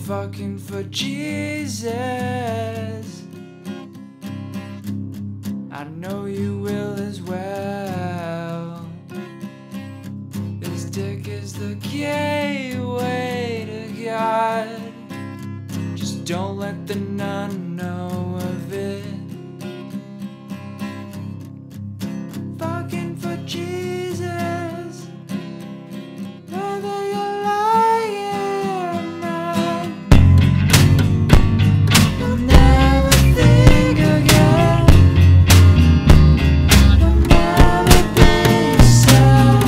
fucking for Jesus. I know you will as well. This dick is the gateway to God. Just don't let the nun know of it. Fucking for Jesus, whether you're lying or not. You'll never think again. You'll never be yourself.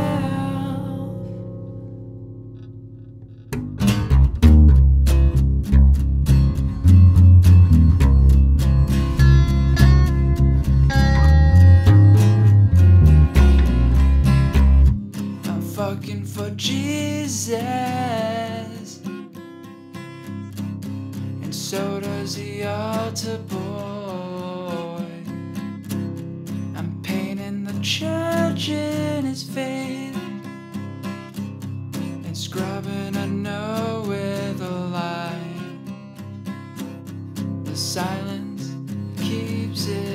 Fucking for Jesus, and so does the altar boy. I'm painting the church in his faith and scrubbing a no with a line. The silence keeps it